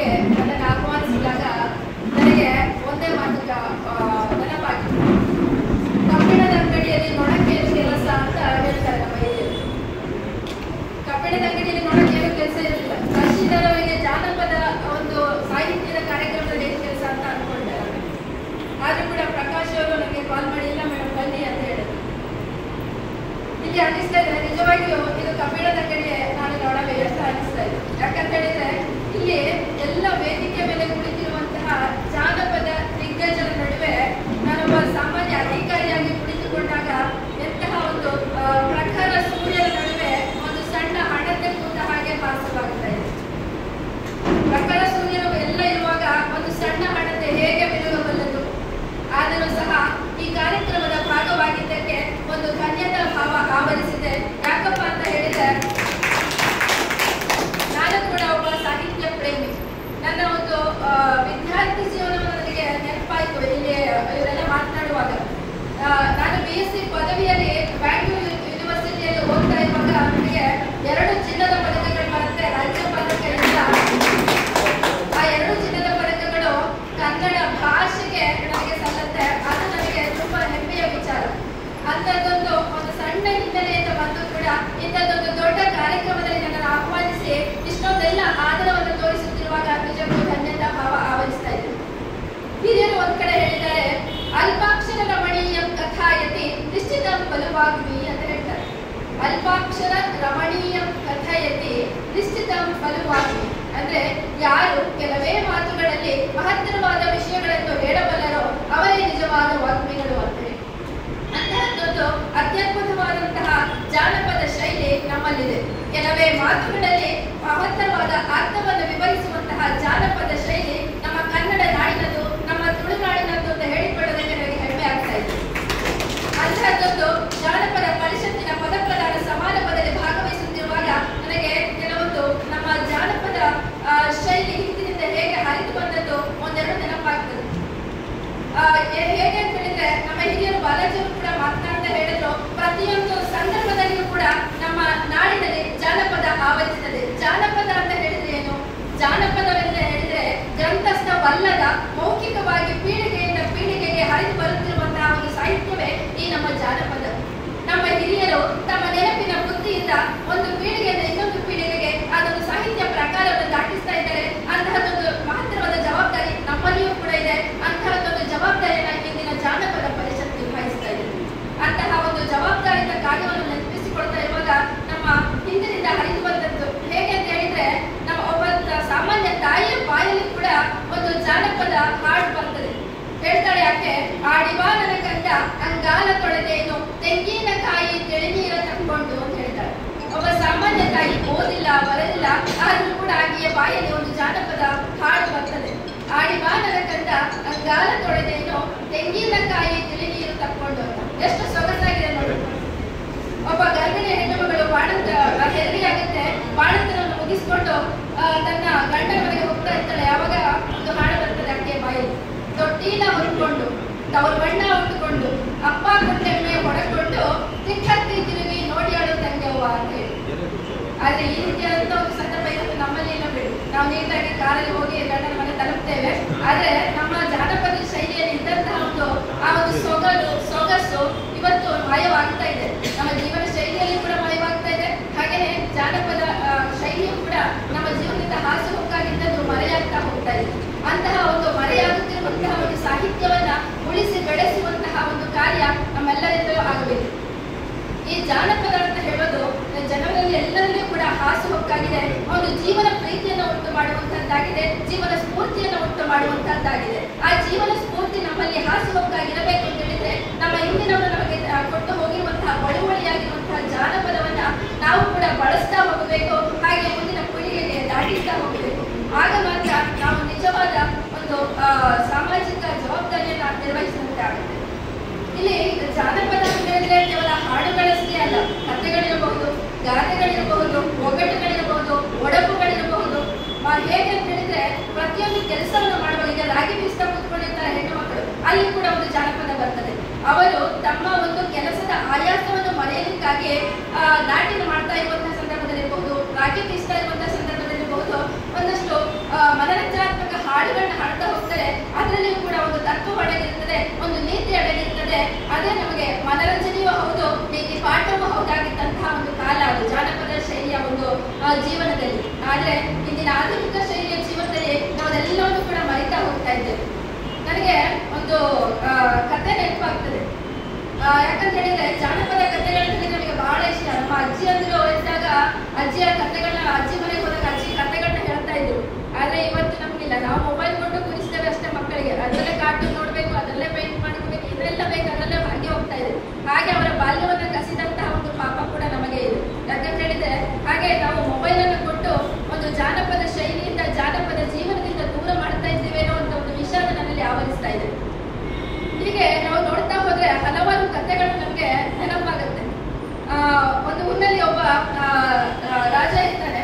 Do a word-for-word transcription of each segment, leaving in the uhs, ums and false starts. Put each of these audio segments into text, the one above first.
ಕಾರ್ಯಕ್ರಮಕ್ಕೆ ನನ್ನನ್ನು ಆಹ್ವಾನಿಸಿದಾಗ ನನಗೆ ಒಂದೇ ಮಾತು ನೆನಪಾಗಿತ್ತು. ಕಬ್ಬಿಣದ ಅಂಗಡಿಯಲ್ಲಿ ನೊಣಕ್ಕೇನು ಕೆಲಸ ಅಂತ ಹೇಳ್ತಾರೆ ನಮ್ಮ ಹಿರಿಯರು. ಕಬ್ಬಿಣದ ಅಂಗಡಿಯಲ್ಲಿ ನೊಣಕ್ಕೇನು ಕೆಲಸ ಇರಲಿಲ್ಲ. ಕಶಿಧರವರಿಗೆ ಜಾನಪದ ಒಂದು ಸಾಹಿತ್ಯದ ಕಾರ್ಯಕ್ರಮದಲ್ಲಿ ಏನು ಕೆಲಸ ಅಂತ ಅನ್ಕೊಂಡೆ. ಆದ್ರೂ ಕೂಡ ಪ್ರಕಾಶ್ ಅವರು ನನಗೆ ಕಾಲ್ ಮಾಡಿ ಇಲ್ಲ ಮೇಡಮ್ ಬನ್ನಿ ಅಂತ ಹೇಳಿದ್ರು. ಇಲ್ಲಿ ಅನ್ನಿಸ್ತಾ ಇದೆ ನಿಜವಾಗಿಯೂ ಇದು ಕಬ್ಬಿಣದ ಅಂಗಡಿಯೇ ನಾನು ನೋಡವೇ ಅಂತ ಅನ್ನಿಸ್ತಾ ಇದೆ. ಯಾಕಂತ ಹೇಳಿದ್ರೆ ಇಲ್ಲಿ ಎಲ್ಲ ವೇದಿಕೆ ಮೇಲೆ ಕುಳಿತಿರುವಂತಹ ಜಾನಪದ ದಿಗ್ಗಜರ ನಡುವೆ ನಾನೊಬ್ಬ ಸಾಮಾನ್ಯ ಅಧಿಕಾರಿಯಾಗಿ ಕುಳಿತುಕೊಂಡಾಗ ಎಂತಹ ಒಂದು ಪ್ರಖರ ಸೂರ್ಯನ ನಡುವೆ ಒಂದು ಸಣ್ಣ ಹಣತೆ ಕೂತ ಹಾಗೆ ಭಾಸವಾಗ್ತಾ ಇದೆ. ಪ್ರಖರ ಸೂರ್ಯನು ಎಲ್ಲ ಇರುವಾಗ ಒಂದು ಸಣ್ಣ ಹಣತೆ ಹೇಗೆ ಬೆಳಗಬಲ್ಲದು? ಆದರೂ ಸಹ ಈ ಕಾರ್ಯಕ್ರಮದ ಭಾಗವಾಗಿದ್ದಕ್ಕೆ ಒಂದು ಧನ್ಯತಾ ಭಾವ ಆವರಿಸಿದೆ. ಯಾಕಪ್ಪ ಅಂತ ಹೇಳಿದ್ರೆ ನಾನು ಕೂಡ ಒಬ್ಬ ಸಾಹಿತ್ಯ ಪ್ರೇಮಿ. ನನ್ನ ಒಂದು ವಿದ್ಯಾರ್ಥಿ ಜೀವನವನ್ನು ನನಗೆ ನೆನಪಾಯಿತು ಇಲ್ಲಿ ಇವರೆಲ್ಲ ಮಾತನಾಡುವಾಗ. ನಾನು ಬಿ ಎಸ್ ಸಿ ಪದವಿಯಲ್ಲಿ ಬ್ಯಾಂಗ್ಳೂರು ಯೂನಿವರ್ಸಿಟಿಯಲ್ಲಿ ಓದ್ತಾ ಇರುವಾಗ ನನಗೆ ಎರಡು ಚಿನ್ನದ ಪದಕಗಳು ಬರುತ್ತೆ ರಾಜ್ಯ ಪದಕದಿಂದ. ಆ ಎರಡು ಚಿನ್ನದ ಪದಕಗಳು ಕನ್ನಡ ಭಾಷೆಗೆ ನನಗೆ ಸಲ್ಲತ್ತೆ. ಅದು ನನಗೆ ತುಂಬಾ ಹೆಮ್ಮೆಯ ವಿಚಾರ. ಅಂಥದ್ದೊಂದು ಒಂದು ಸಣ್ಣ ಹಿನ್ನೆಲೆಯಿಂದ ಬಂದು ಕೂಡ ಇಂಥದ್ದೊಂದು ದೊಡ್ಡ ಕಾರ್ಯಕ್ರಮದಲ್ಲಿ ನನ್ನನ್ನು ಆಹ್ವಾನಿಸಿ ಇಷ್ಟೊಂದೆಲ್ಲ ಆದರವನ್ನು ತೋರಿಸುತ್ತಿರುವಾಗ ನಿಜಕ್ಕೂ ಧನ್ಯತಾ ಭಾವ ಆವರಿಸ್ತಾ ಇದೆ. ಹಿರಿಯರು ಒಂದ್ ಕಡೆ ಹೇಳಿದ್ದಾರೆ, ಅಲ್ಪಾಕ್ಷರ ರಮಣೀಯಂ ಕಥಾಯತಿ ನಿಶ್ಚಿತಂ ಫಲವಾಗ್ಮಿ ಅಂತ ಹೇಳ್ತಾರೆ. ಅಲ್ಪಾಕ್ಷರ ರಮಣೀಯಂ ಕಥಾಯತಿ ನಿಶ್ಚಿತಂ ಫಲವಾಗ್ಮಿ ಅಂದ್ರೆ ಯಾರು ಕೆಲವೇ ಮಾತುಗಳಲ್ಲಿ ಮಹತ್ತರವಾದ ವಿಷಯಗಳನ್ನು ಹೇಳಬಲ್ಲರೋ ಅವರೇ ನಿಜವಾದ ವಾಗ್ಮಿಗಳು ಅಂತ ಹೇಳಿ. ಅಂತಹದ್ದೊಂದು ಅತ್ಯದ್ಭುತವಾದಂತಹ ಜಾನಪದ ಶೈಲಿ ನಮ್ಮಲ್ಲಿದೆ. ಕೆಲವೇ ಮಾತುಗಳಲ್ಲಿ ಮಹತ್ತರವಾದ ಅರ್ಥವನ್ನು ವಿವರಿಸುವಂತಹ ಜಾನಪದ ಶೈಲಿ ನಮ್ಮ ಕನ್ನಡ ನಾಡಿನದು, ನಮ್ಮ ತುಳುನಾಡಿನದು ಅಂತ ಹೇಳಿಕೊಳ್ಳೋದಕ್ಕೆ ನನಗೆ ಹೆಮ್ಮೆ ಆಗ್ತಾ ಇದೆ. ಅಂತಹದ್ದೊಂದು ಜಾನಪದ ಪರಿಷತ್ತಿನ ಪದಪ್ರಧಾನ ಸಮಾರಂಭದಲ್ಲಿ ಭಾಗವಹಿಸುತ್ತಿರುವಾಗ ನನಗೆ ಕೆಲವೊಂದು ನಮ್ಮ ಜಾನಪದ ಶೈಲಿ ಹಿಂದಿನಿಂದ ಹೇಗೆ ಹರಿದು ಬಂದದ್ದು ಒಂದೆರಡು ನೆನಪಾಗ್ತದೆ. ಹೇಗೆ ಅಂತ ಹೇಳಿದ್ರೆ ನಮ್ಮ ಹಿರಿಯರು ಬಾಲಾಜಿಯವರು ಕೂಡ ಮಾತನಾಡ್ತಾ ಹೇಳಿದ್ರು, ಪ್ರತಿಯೊಂದು ಸಂದರ್ಭದಲ್ಲಿಯೂ ಕೂಡ ನಮ್ಮ ನಾಡಿನಲ್ಲಿ ಜಾನಪದ ಆವರಿಸುತ್ತದೆ. ಜಾನಪದ ಅಂತ ಹೇಳಿದ್ರೆ ಏನು? ಜಾನಪದವೆಂದು ಹೇಳಿದ್ರೆ ಗ್ರಂಥಸ್ಥವಲ್ಲದ ಮೌಖಿಕವಾಗಿ ಪೀಳಿಗೆಯಿಂದ ಪೀಳಿಗೆಗೆ ಹರಿದು ಬರುತ್ತಿರುವಂತಹ ಒಂದು ಸಾಹಿತ್ಯವೇ ಈ ನಮ್ಮ ಜಾನಪದ. ನಮ್ಮ ಹಿರಿಯರು ತಮ್ಮ ನೆನಪಿನ ಬುದ್ಧಿಯಿಂದ ಒಂದು ಪೀಳಿಗೆಯಿಂದ ಇನ್ನೊಂದು ಪೀಳಿಗೆಗೆ ಅದೊಂದು ಸಾಹಿತ್ಯ ಪ್ರಕಾರವನ್ನು ದಾಟಿಸ್ತಾ ಇದ್ದಾರೆ. ಅಂತಹದೊಂದು ಮಹತ್ತರವಾದ ಜವಾಬ್ದಾರಿ ನಮ್ಮಲ್ಲಿಯೂ ಕೂಡ ಇದೆ. ಅಂತಹದೊಂದು ಜವಾಬ್ದಾರಿಯನ್ನು ಇಂದಿನ ಜಾನಪದ ಪರಿಷತ್ ನಿರ್ವಹಿಸ್ತಾ ಇದೆ. ಅಂತಹ ಒಂದು ಜವಾಬ್ದಾರಿಯಿಂದ ಕಾರ್ಯವನ್ನು ನೆನಪಿಸಿಕೊಳ್ತಾ ಇರುವಾಗ ನಮ್ಮ ಹಿಂದಿನಿಂದ ಹರಿದು ಬಂದದ್ದು ಹೇಗೆ ಅಂತ ಹೇಳಿದ್ರೆ, ನಮ್ಮ ಒಬ್ಬ ಸಾಮಾನ್ಯ ತಾಯಿಯ ಬಾಯಲ್ಲಿ ಕೂಡ ಒಂದು ಜಾನಪದ ಹಾಡು ಬರ್ತದೆ. ಹೇಳ್ತಾಳೆ ಯಾಕೆ, ಆಡಿವಾ ನನ್ನ ಕಂದ ಅಂಗಾಲ ತೊಳೆದೇನು ತೆಂಗಿನಕಾಯಿ ತಿಳಿನೀರ ತಕ್ಕೊಂಡು ಅಂತ ಹೇಳ್ತಾಳೆ. ಒಬ್ಬ ಸಾಮಾನ್ಯ ತಾಯಿ ಓದಿಲ್ಲ ಬರಲಿಲ್ಲ ಆದ್ರೂ ಕೂಡ ಆಕೆಯ ಬಾಯಲ್ಲಿ ಒಂದು ಜಾನಪದ ಹಾಡು ಬರ್ತದೆ. ಆಡಿವಾ ನನ್ನ ಕಂದ ಅಂಗಾಲ ತೊಳೆದೇನು ತೆಂಗಿನಕಾಯಿ ತಿಳಿನೀರು ತಕ್ಕೊಂಡು ಅಂತ. ಎಷ್ಟು ಸೊಗಸಾಗಿದೆ ನೋಡಿ. ಒಬ್ಬ ಗರ್ಭಿಣಿ ಹೆಣ್ಣು ಮಗಳು ಬಾಣಂತ ಹೆದರಿಯಾಗುತ್ತೆ. ಬಾಣಂತನನ್ನು ಮುಗಿಸ್ಕೊಂಡು ತನ್ನ ಗಂಡನ ಮನೆಗೆ ಹೋಗ್ತಾ ಇರ್ತಾಳೆ. ಯಾವಾಗ ಒಂದು ಹಾಡು ಬರ್ತದೆ ಆಕೆಯ ಬಾಯಲ್ಲಿ, ತೊಟ್ಟಿನ ಹೊತ್ಕೊಂಡು ತವರ ಬಣ್ಣ ಉಟ್ಟುಕೊಂಡು ಅಪ್ಪ ಕೊಟ್ಟೆಮ್ಮೆ ಹೊಡಕೊಂಡು ತಿಕ್ಕತ್ತಿ ತಿರುಗಿ ನೋಡಿ ಆಡೋ ತಂಗೆವ್ವ ಅಂತ ಹೇಳಿ. ಆದ್ರೆ ಈ ರೀತಿಯಾದಂತ ಒಂದು ಸಂದರ್ಭ ಇವತ್ತು ನಮ್ಮಲ್ಲಿ ಇಲ್ಲ ಬಿಡಿ. ನಾವು ನೀಟಾಗಿ ಕಾರಲ್ಲಿ ಹೋಗಿ ಗಂಡನ ಮನೆ ತಲುಪ್ತೇವೆ. ಆದ್ರೆ ನಮ್ಮ ಜಾನಪದ ಶೈಲಿಯಲ್ಲಿ ಇದ್ದಂತಹ ಒಂದು ಆ ಒಂದು ಸೊಗಲು ಸೊಗಸು ಇವತ್ತು ಮಾಯವಾಗ್ತಾ ಇದೆ. ನಮ್ಮ ಜೀವನ ಶೈಲಿಯಲ್ಲಿ ಕೂಡ ಮಾಯವಾಗ್ತಾ ಇದೆ. ಹಾಗೆಯೇ ಜಾನಪದ ಶೈಲಿಯು ಕೂಡ ನಮ್ಮ ಜೀವನದಿಂದ ಹಾಸು ಹೊಕ್ಕಾಗಿದ್ದದ್ದು ಮರೆಯಾಗ್ತಾ ಹೋಗ್ತಾ ಇದೆ. ಅಂತಹ ಒಂದು ಮರೆಯಾಗುತ್ತಿರುವಂತಹ ಒಂದು ಸಾಹಿತ್ಯವನ್ನ ಉಳಿಸಿ ಬೆಳೆಸುವಂತಹ ಒಂದು ಕಾರ್ಯ ನಮ್ಮೆಲ್ಲರಿಂದಲೂ ಆಗಬೇಕು. ಈ ಜಾನಪದ ಅಂತ ಹೇಳೋದು ಜನರಲ್ಲಿ ಎಲ್ಲರಲ್ಲೂ ಕೂಡ ಹಾಸು ಹೊಕ್ಕಾಗಿದೆ. ಒಂದು ಜೀವನ ಪ್ರೀತಿಯನ್ನು ಉಂಟು ಮಾಡುವಂತಹದ್ದಾಗಿದೆ, ಜೀವನ ಸ್ಫೂರ್ತಿಯನ್ನು ಉಂಟು ಮಾಡುವಂತಹದ್ದಾಗಿದೆ. ಆ ಜೀವನ ಸ್ಫೂರ್ತಿ ನಮ್ಮಲ್ಲಿ ಹಾಸು ಹೊಕ್ಕಾಗಿರಬೇಕು ಅಂತ ಹೇಳಿದ್ರೆ ನಮ್ಮ ಹಿಂದಿನವರು ನಮಗೆ ಕೊಟ್ಟು ಹೋಗಿರುವಂತಹ ಬಳುವಳಿಯಾಗಿರುವಂತಹ ಜಾನಪದವನ್ನ ನಾವು ಕೂಡ ಬಳಸ್ತಾ ಹೋಗಬೇಕು. ಹಾಗೆ ಮುಂದಿನ ಪೀಳಿಗೆಗೆ ದಾಟಿಸ್ತಾ ಹೋಗಬೇಕು. ಆಗ ಮಾತ್ರ ನಾವು ನಿಜವಾದ ಒಂದು ಸಾಮಾಜಿಕ ಜವಾಬ್ದಾರಿಯನ್ನ ನಿರ್ವಹಿಸಿದಂತೆ ಆಗುತ್ತೆ. ಇಲ್ಲಿ ಜಾನಪದ ಅಂತ ಹೇಳಿದ್ರೆ ಕೇವಲ ಹಾಡುಗಳಷ್ಟೇ ಅಲ್ಲ, ಕಥೆಗಳಿರಬಹುದು, ಗಾದೆಗಳಿರಬಹುದು, ಒಗಟುಗಳಿರಬಹುದು, ಒಡಪುಗಳಿರಬಹುದು. ಹೇಗೆ ಅಂತ ಹೇಳಿದ್ರೆ ಪ್ರತಿಯೊಂದು ಕೆಲಸವನ್ನು ಮಾಡುವಾಗ ಈಗ ರಾಗಿ ಬೀಸ್ತಾ ಕೂತ್ಕೊಂಡಿರ್ತಾರೆ ಹೆಣ್ಣು ಮಕ್ಕಳು, ಅಲ್ಲಿ ಕೂಡ ಒಂದು ಜಾನಪದ ಬರ್ತದೆ. ಅವರು ತಮ್ಮ ಒಂದು ಕೆಲಸದ ಆಯಾಸವನ್ನು ಮರೆಯಲಿಕ್ಕಾಗಿ ನಾಟ್ಯ ಮಾಡ್ತಾ ಇರುವಂತಹ ಸಂದರ್ಭದಲ್ಲಿರಬಹುದು, ರಾಗಿ ಬೀಸ್ತಾ ಇರುವಂತಹ ಸಂದರ್ಭದಲ್ಲಿರಬಹುದು, ಒಂದಷ್ಟು ಮನರಂಜನಾ ಆದ್ರೆ ಇಂದಿನ ಆಧುನಿಕ ಶೈಲಿಯ ಜೀವನದಲ್ಲಿ ನಾವು ಅದೆಲ್ಲವನ್ನು ಕೂಡ ಮರಿತಾ ಹೋಗ್ತಾ ಇದ್ದೇವೆ. ನನಗೆ ಒಂದು ಕತೆ ನೆನಪಾಗ್ತದೆ. ಯಾಕಂತ ಹೇಳಿದ್ರೆ ಜಾನಪದ ಕಥೆಗಳಂದ್ರೆ ನಮಗೆ ಬಹಳ ಇಷ್ಟ. ನಮ್ಮ ಅಜ್ಜಿ ಅಂದ್ರು ಇದ್ದಾಗ ಅಜ್ಜಿಯ ಕಥೆಗಳನ್ನ, ಅಜ್ಜಿ ಮನೆಗೆ ಹೋದಾಗ ಅಜ್ಜಿ ಕಥೆಗಳನ್ನ ಹೇಳ್ತಾ ಇದ್ರು. ಆದ್ರೆ ಇವತ್ತು ನಮ್ಗಿಲ್ಲ. ನಾವು ಮೊಬೈಲ್ ಕೊಟ್ಟು ಕೂರಿಸ್ತೇವೆ ಅಷ್ಟೇ ಮಕ್ಕಳಿಗೆ. ಅದರಲ್ಲೇ ಕಾರ್ಟೂನ್ ನೋಡ್ಬೇಕು, ಅದರಲ್ಲೇ ಪೇಂಟ್ ಮಾಡ್ಕೋಬೇಕು, ಇದೆಲ್ಲ ಬೇಕು, ಅದರಲ್ಲೇ ಹಾಗೆ ಹೋಗ್ತಾ ಇದೆ. ಹಾಗೆ ಅವರ ಬಾಲ್ಯವನ್ನ ಕಸಿದಂತಹ ಒಂದು ಪಾಪ ಕೂಡ ನಮಗೆ ಇದೆ. ಯಾಕಂತ ಹೇಳಿದ್ರೆ ಹಾಗೆ ನಾವು ಮೊಬೈಲ್ ಅನ್ನು ಕೊಟ್ಟು ಒಂದು ಜಾನಪದ ಶೈಲಿಯಿಂದ, ಜಾನಪದ ಜೀವನದಿಂದ ದೂರ ಮಾಡ್ತಾ ಇದ್ದೇವೇನೋ ಅಂತ ಒಂದು ವಿಷಾದ ನನ್ನಲ್ಲಿ ಆವರಿಸ್ತಾ ಇದೆ. ಹೀಗೆ ನಾವು ನೋಡ್ತಾ ಹೋದ್ರೆ ಹಲವಾರು ಕಥೆಗಳು ನಮ್ಗೆ ನೆನಪಾಗುತ್ತೆ. ಆ ಒಂದು ಊರಿನಲ್ಲಿ ಒಬ್ಬ ರಾಜ ಇರ್ತಾನೆ.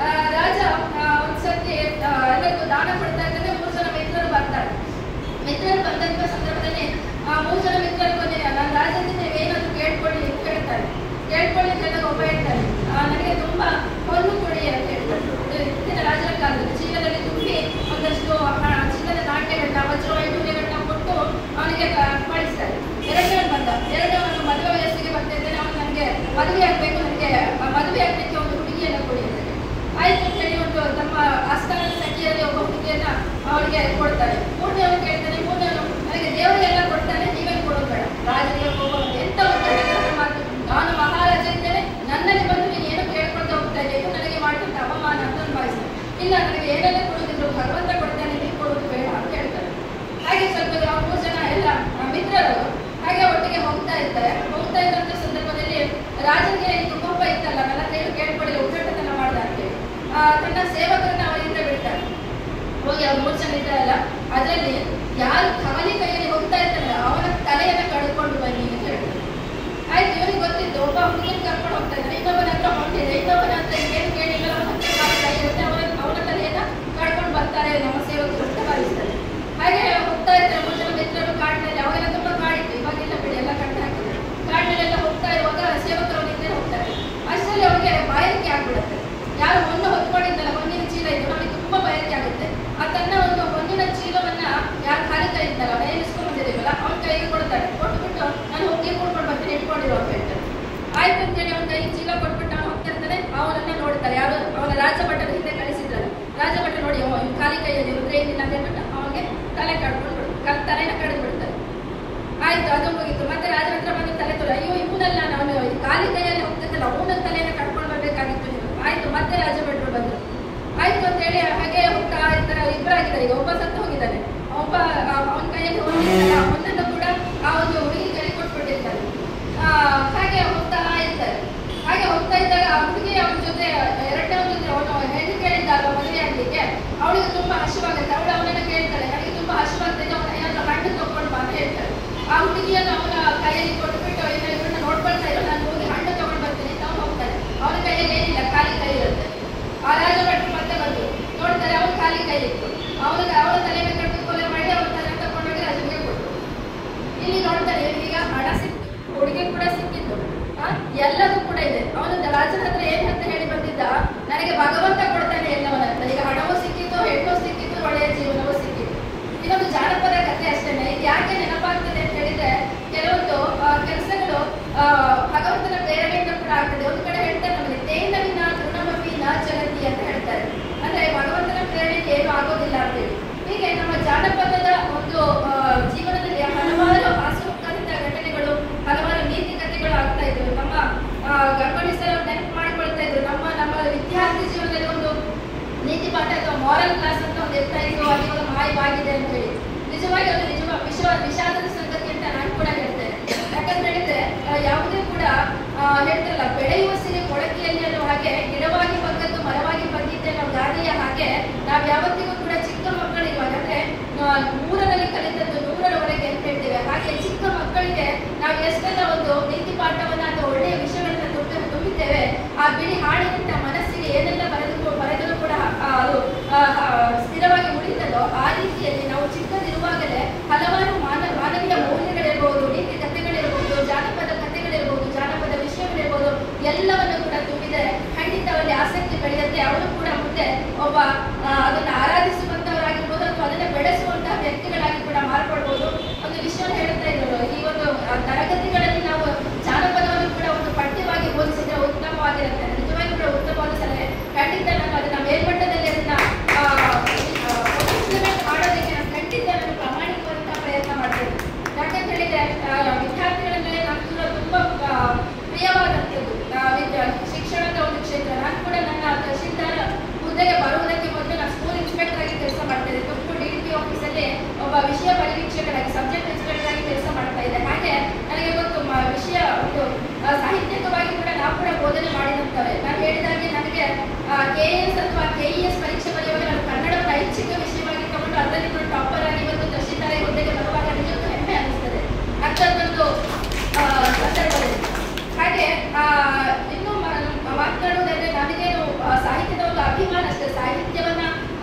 ರಾಜ ಒಂದ್ಸತಿ ಎಲ್ಲರಿಗೂ ದಾನ ಕೊಡ್ತಾ ಇರ್ತಾನೆ. ಮೂರು ಜನ ಮಿತ್ರರು ಬರ್ತಾರೆ. ಮಿತ್ರರು ಬಂದಂತ ಸಂದರ್ಭದಲ್ಲಿ ಆ ಮೂರು ಜನ ಮಿತ್ರರು ಬಂದಿದೆ, ನಾನು ರಾಜದಿಂದ ಏನಾದ್ರು ಕೇಳ್ಕೊಳ್ಳಿ ಅಂತ ಹೇಳ್ತಾರೆ. ಕೇಳ್ಕೊಳ್ಳಿ ಅಂತ ಹೇಳಿದಾಗ ಒಬ್ಬ ಹೇಳ್ತಾರೆ, ನನಗೆ ತುಂಬಾ ಹೊನ್ನು ಕೊಡಿ ಅಂತ ಹೇಳ್ತಾರೆ. ಇತ್ತಿನ ರಾಜರ ಕಾಲದಲ್ಲಿ ಚೀಲದಲ್ಲಿ ತುಂಬಿ ಒಂದಷ್ಟು ಚಿನ್ನದ ನಾಣ್ಯಗಳನ್ನ, ವಜ್ರ ವೈಢೂರ್ಯಗಳನ್ನ ಕೊಟ್ಟು ಅವನಿಗೆ ಕಳಿಸ್ತಾರೆ. ಎರಡನೇ ಬಂದ, ಎರಡನೇ ಮದುವೆ ವಯಸ್ಸಿಗೆ ಬರ್ತಾ ಇದ್ದೇನೆ, ಅವನು ನನಗೆ ಮದುವೆ ಆಗ್ಬೇಕು, ನನಗೆ ಮದುವೆ ಆಗ್ಲಿಕ್ಕೆ ಒಂದು ಹುಡುಗಿಯನ್ನು ಕೊಡಿ ಅಂತ. ಆಯ್ತು ಅಂತ ಹೇಳಿ ಒಂದು ತಮ್ಮ ಆಸ್ಥಾನದ ಸಂಖ್ಯೆಯಲ್ಲಿ ಒಬ್ಬ ಹುಡುಗಿಯನ್ನ ಅವಳಿಗೆ ಕೊಡ್ತಾರೆ. ಮೂರನೇ ಅವನು ಕೇಳ್ತಾನೆ, ಮೂರನೇವನು ನನಗೆ ದೇವರಿಗೆಲ್ಲ ಕೊಡ್ತಾನೆ, ನೀವೇನು ಕೊಡೋದು ಬೇಡ, ರಾಜನಿಗೆ ಹೋಗೋದು ಎಂತ ಒಂದು ಮಾತು, ನಾನು ಮಹಾರಾಜ ಇದ್ದೇನೆ, ನನ್ನಲ್ಲಿ ಬಂದು ನೀನು ಏನು ಕೇಳ್ಕೊಳ್ತಾ ಹೋಗ್ತಾ ಇದೆ, ಇದು ನನಗೆ ಮಾಡಿದಂತ ಅವಮಾನ ಅಂತ ಭಾವಿಸ್ತಾನೆ. ಇಲ್ಲ, ನನಗೆ ಏನೆಲ್ಲ ಕೊಡೋದಿದ್ರು ಭಗವಂತ ಕೊಡ್ತಾನೆ, ನೀವು ಕೊಡೋದು ಬೇಡ ಅಂತ ಹೇಳ್ತಾರೆ. ಹಾಗೆ ಸ್ವಲ್ಪ ಮೂರು ಜನ ಎಲ್ಲ ಮಿತ್ರರು ಹಾಗೆ ಒಟ್ಟಿಗೆ ಹೋಗ್ತಾ ಇರ್ತಾರೆ. ಹೋಗ್ತಾ ಇದ್ದಂತ ಸಂದರ್ಭದಲ್ಲಿ ರಾಜನಿಗೆ ಇದು ಕೋಪ ಇತ್ತಲ್ಲ, ನನ್ನ ಕೈಯಲ್ಲಿ ಕೇಳ್ಕೊಳ್ಳಿಲ್ಲ, ಉದ್ದಟತನ ಮಾಡ್ದ ಅಂತೇಳಿ ತನ್ನ ಸೇವಕರನ್ನ ಅವರಿಂದ ಬಿಡ್ತಾರೆ. ಹೋಗಿ ಅವ್ರು ಮೂರು ಜನ ಇದ್ದಾರಲ್ಲ, ಅದರಲ್ಲಿ ಯಾರು ಖಾಲಿ ಕೈಯಲ್ಲಿ ಹೋಗ್ತಾ ಇರ್ತಾರಲ್ಲ ಅವನ ತಲೆಯನ್ನ ಕಳ್ಕೊಂಡು ಬನ್ನಿ ಅಂತ ಹೇಳ್ತಾರೆ. ಆಯ್ತು, ಇವನಿಗೆ ಗೊತ್ತಿತ್ತು ಒಬ್ಬ ಹುಡುಗಿನ ಕರ್ಕೊಂಡು ಹೋಗ್ತಾ ಇದ್ದಾನೆ, ಇನ್ನೊಬ್ಬನ ಹತ್ರ ಹೊಂದಿದೆ, ಇನ್ನೊಬ್ಬನ ಹತ್ರ ಏನು ಕೇಳಿಲ್ಲ, ಅವನ ಹತ್ರ ಕೈ ಇರುತ್ತೆ, ಅವನ ಅವನ ತಲೆಯನ್ನ ಕಳ್ಕೊಂಡು ಬರ್ತಾರೆ ನಮ್ಮ ಸೇವಕರು ಅಂತ ಭಾವಿಸ್ತಾರೆ. ಹಾಗೆ ಹೋಗ್ತಾ ಇರ್ತಾರೆ ಮೂರು ಜನ ಮಿತ್ರರು ಕಾಡಿನಲ್ಲಿ. ಅವಾಗೆಲ್ಲ ತುಂಬಾ ಕಾಡಿತ್ತು, ಇವಾಗೆಲ್ಲ ಬಿಡಿ ಎಲ್ಲ ಕಟ್ಟು ಹಾಕಿದ್ರು. ಕಾಡಿನಲ್ಲೆಲ್ಲ ಹೋಗ್ತಾ ಇರುವಾಗ ಸೇವಕರು ನಿಂತೇ ಹೋಗ್ತಾರೆ. ಅಷ್ಟರಲ್ಲಿ ಅವನಿಗೆ ಬಾಯಾರಿಕೆ ಆಗ್ಬಿಡುತ್ತೆ. ಯಾರು ಹೊನ್ನು ಹೊತ್ಕೊಂಡಿದ್ದಲ್ಲ, ಹೊನ್ನಿನ ಚೀಲ ಇದ್ದು ಅವನಿಗೆ ತುಂಬಾ ಬಾಯಾರಿಕೆ ಆಗುತ್ತೆ. ಆ ತನ್ನ ಒಂದು ಹೊನ್ನಿನ ಚೀಲವನ್ನ ಯಾರು ಖಾಲಿ ಕೈ ಇದ್ದಲ್ಲ, ಅವನ ಏನಿಸ್ಕೊಂಡು ಬಂದಿದ್ದೀವಲ್ಲ ಅವನ ಕೈಗೆ ಕೊಡ್ತಾರೆ. ಕೊಟ್ಬಿಟ್ಟು ನಾನು ಹೋಗಿ ಕೊಡ್ಕೊಂಡು ಬರ್ತೀನಿ, ಇಟ್ಕೊಂಡಿರೋ ಅಂತ ಹೇಳ್ತಾರೆ. ಆಯ್ತು ಅಂತೇಳಿ ಅವನ ಕೈ ಚೀಲ ಕೊಟ್ಬಿಟ್ಟು ಅವನು ಹೋಗ್ತಾ ಇರ್ತಾನೆ. ಅವನನ್ನ ನೋಡ್ತಾರೆ ಯಾರು, ಅವನ ರಾಜಭಟರ ಹಿಂದೆ ಕಳಿಸಿದ್ದಾರೆ. ರಾಜಭಟ ನೋಡಿ ಅವನು ಖಾಲಿ ಕೈಯಲ್ಲಿ ಇರುತ್ತೆ, ಏನಿಲ್ಲ ಅಂತ ಹೇಳ್ಬಿಟ್ಟು ಅವನಿಗೆ ತಲೆ ಕಡ್ಕೊಂಡು ಬಿಡ್ತಾರೆ, ತಲೆನ ಕಡಿದು ಬಿಡ್ತಾರೆ. ಆಯ್ತು, ಅದು ಮುಗಿತು. ಮತ್ತೆ ರಾಜನ ಹತ್ರ ಬಂದು ತಲೆ ತೊಲೆ, ಅಯ್ಯೋ ಇವನಲ್ಲ, ಅವನು ಖಾಲಿ ಕೈಯಲ್ಲಿ ಹೋಗ್ತಿದ್ದಲ್ಲ, ಅವನ ತಲೆನ ಕಡ್ಕೊಂಡು ಬರ್ಬೇಕಾಗಿತ್ತು ನೀವು. ಆಯ್ತು, ಮತ್ತೆ ರಾಜಭಟರು ಬಂದರು. ಆಯ್ತು ಅಂತ ಹೇಳಿ ಹಾಗೆ ಹೋಗ್ತಾ ಇರ್ತಾರೆ. ಇಬ್ಬರಾಗಿದ್ದಾರೆ, ಈಗ ಒಬ್ಬ ಸತ್ತು ಹೋಗಿದ್ದಾನೆ, ಒಬ್ಬ ಅವನ ಕೈಯಲ್ಲಿ ಹೋಗಿರ್ತಾರೆ, ಅವನನ್ನು ಕೂಡ ಆ ಒಂದು ಹುಡುಗಿ ಕೈ ಕೊಟ್ಬಿಟ್ಟಿರ್ತಾರೆ. ಹಾಗೆ ಹೋಗ್ತಾ ಇರ್ತಾರೆ. ಹಾಗೆ ಹೋಗ್ತಾ ಇದ್ದಾಗ ಆ ಹುಡುಗಿ ಅವನ ಜೊತೆ ಎರಡನೇ ಒಂದು ಅವನು ಹೆಣ್ಣು ಕೇಳಿದ್ದಾರ ಮದುವೆ ಆಗ್ಲಿಕ್ಕೆ. ಅವಳಿಗೆ ತುಂಬಾ ಹಸಿವಾಗುತ್ತೆ. ಅವಳು ಅವನನ್ನ ಕೇಳ್ತಾಳೆ, ನನಗೆ ತುಂಬಾ ಹಸಿವಾಗ್ತದೆ, ಅವನ ಏನಾದ್ರು ಹಣ್ಣು ತಗೊಂಡು ಬಾ ಅಂತ ಹೇಳ್ತಾಳೆ. ಆ ಹುಡುಗಿಯನ್ನು ಅವನ ಕೈಯಲ್ಲಿ ಕೊಟ್ಬಿಟ್ಟು ಇವ್ರನ್ನ ನೋಡ್ಕೊಳ್ತಾ ಇರೋ, ನಾನು ಹೋಗಿ ಹಣ್ಣು ತಗೊಂಡು ಬರ್ತೀನಿ ಅಂತ ಅವ್ನು ಹೋಗ್ತಾನೆ. ಅವನ ಕೈಯಲ್ಲಿ ಏನಿಲ್ಲ, ಖಾಲಿ ಕೈ ಇರುತ್ತೆ. ಆ ರಾಜಭಟ್ರು ಮತ್ತೆ ಬಂದು ನೋಡ್ತಾರೆ, ಅವನು ಖಾಲಿ ಕೈ ಇತ್ತು. ಅವನಿಗೆ ಅವಳ ತಲೆ ಮೇಲೆ ಕಟ್ಟು ಕೊಲೆ ಮಾಡಿ ಅವನ ತಲೆ ತಗೊಂಡೋಗಿ ರಾಜನಿಗೆ ಕೊಟ್ಟರು. ಇಲ್ಲಿ ನೋಡ್ತಾರೆ, ಈಗ ಹಣ ಸಿಕ್ತು, ಹುಡುಗಿ ಕೂಡ ಸಿಕ್ಕಿತ್ತು, ಎಲ್ಲದೂ ಕೂಡ ಇದೆ. ಅವನು ರಾಜನ ಹತ್ರ ಏನ್ ಅಂತ ಹೇಳಿ ಬಂದಿದ್ದ, ನನಗೆ ಭಗವಂತ ಕೊಡ್ತಾನೆ ಎಲ್ಲವನ್ನ. ಈಗ ಹಣವೂ ಸಿಕ್ಕಿತ್ತು, ಹೆಣ್ಣು ಸಿಕ್ಕಿತ್ತು, ಒಳ್ಳೆಯ ಜೀವನವೂ ಸಿಕ್ಕಿತ್ತು. ಇದೊಂದು ಜಾನಪದ ಕಥೆ ಅಷ್ಟೇನೆ. ಇದು ಯಾಕೆ ನೆನಪಾಗ್ತದೆ ಅಂತ ಹೇಳಿದ್ರೆ, ಕೆಲವೊಂದು ಕೆಲಸಗಳು ಭಗವಂತನ ಪ್ರೇರಣೆಯಿಂದ ಕೂಡ ಆಗ್ತದೆ. ಒಂದು ಕಡೆ ಹೇಳ್ತಾರೆ ನಮಗೆ ತೇನವಿನ ತೃಣಮಪಿ ನ ಚಲತಿ ಅಂತ ಹೇಳ್ತಾರೆ. ಅಂದ್ರೆ ಭಗವಂತನ ಪ್ರೇರಣೆಗೆ ಏನು ಆಗೋದಿಲ್ಲ ಅಂತೇಳಿ. ಹೀಗೆ ನಮ್ಮ ಜಾನಪದದ ಒಂದು ಜೀವನದಲ್ಲಿ ಹಲವಾರು ಹಾಸ್ಯೋತ್ಕರಿತ ಘಟನೆಗಳು, ಹಲವಾರು ನೀತಿ ಕಥೆಗಳು ಆಗ್ತಾ ಇದ್ವು. ನಮ್ಮ ಗರ್ಭಣಿಸಲು ನೆನಪು ಮಾಡಿಕೊಳ್ತಾ ಇದ್ರು. ನಮ್ಮ ನಮ್ಮ ವಿದ್ಯಾರ್ಥಿ ಜೀವನದಲ್ಲಿ ಒಂದು ನೀತಿ ಪಾಠ ಅಥವಾ ಮಾರಲ್ ಕ್ಲಾಸ್ ಅಂತ ಒಂದು ಇರ್ತಾ ಇತ್ತು, ಅದು ಇವಾಗ ಮಾಯವಾಗಿದೆ ಅಂತ ಹೇಳಿ. ನಿಜವಾಗಿ ಅದು ನಿಜ ವಿಶ್ವ ವಿಷಾದದ ಸಂಗತಿ ಅಂತ ನಾನು ಕೂಡ ಹೇಳ್ತೇನೆ. ಯಾಕಂತ ಹೇಳಿದ್ರೆ ಯಾವುದೇ ಕೂಡ ಹೇಳ್ತಾರಲ್ಲ, ಬೆಳೆಯುವ ಸಿರಿ ಕೊಳಕೆಯಲ್ಲಿ ಅನ್ನೋ ಹಾಗೆ ಗಿಡವಾಗಿ ಬಗ್ಗದ್ದು ಮರವಾಗಿ ಬಗ್ಗಿದ್ದೆ ನಾವು ಗಾದೆಯ ಹಾಗೆ ನಾವು ಯಾವತ್ತಿಗೂ ಕೂಡ ಚಿಕ್ಕ ಮಕ್ಕಳಿರುವಾಗ, ಅಂದ್ರೆ ಮೂರರಲ್ಲಿ ಕಲಿತದ್ದು ನೂರರವರೆಗೆ ಅಂತ ಹೇಳ್ತೇವೆ. ಹಾಗೆ ಚಿಕ್ಕ ಮಕ್ಕಳಿಗೆ ನಾವು ಎಷ್ಟೆಲ್ಲ ಒಂದು ನೀತಿ ಪಾಠವನ್ನ ಅಥವಾ ಒಳ್ಳೆಯ ವಿಷಯಗಳನ್ನ ತುಂಬ ತುಂಬಿದ್ದೇವೆ, ಆ ಬಿಡಿ ಹಾಡಿನಿಂದ ಮನಸ್ಸಿಗೆ ಏನೆಲ್ಲ ಬರೆದು ಬರೆದರೂ ಕೂಡ ಅದು ಸ್ಥಿರವಾಗಿ ಉಳಿತದೋ, ಆ ರೀತಿಯಲ್ಲಿ ನಾವು ಚಿಕ್ಕದಿರುವಾಗಲೇ ಹಲವಾರು ಮಾನ ಮಾನವೀಯ ಮೌಲ್ಯಗಳಿರ್ಬೋದು, ನೀತಿ ಕಥೆಗಳಿರ್ಬೋದು, ಜಾನಪದ ಕಥೆಗಳಿರ್ಬೋದು, ಜಾನಪದ ವಿಷಯಗಳಿರ್ಬೋದು, ಎಲ್ಲವನ್ನು ಕೂಡ ತುಂಬಿದರೆ ಖಂಡಿತವಲ್ಲಿ ಆಸಕ್ತಿ ಬೆಳೆಯುತ್ತೆ. ಅವರು ಕೂಡ ಮುಂದೆ ಒಬ್ಬ ಅದನ್ನು ಆರಾಧಿಸುವಂತವರಾಗಿರ್ಬೋದು ಅಥವಾ ಅದನ್ನು ಬೆಳೆಸುವಂತಹ ವ್ಯಕ್ತಿಗಳಾಗಿ ಕೂಡ ಮಾರ್ಕೊಳ್ಬೋದು. ಒಂದು ವಿಷಯ ಹೇಳ್ತಾ ಇದ್ರು, ಈ ಒಂದು ತರಗತಿಗಳಲ್ಲಿ ನಾವು ಜಾನಪದವನ್ನು ಕೂಡ ಒಂದು ಪಠ್ಯವಾಗಿ ಬೋಧಿಸಿದ್ರೆ ಉತ್ತಮವಾಗಿರುತ್ತೆ. ನಿಜವಾಗಿ ಕೂಡ ಉತ್ತಮವಾದ ಸಲಹೆ. ಖಂಡಿತ ನಾನು ಅದನ್ನ ಮೇಲ್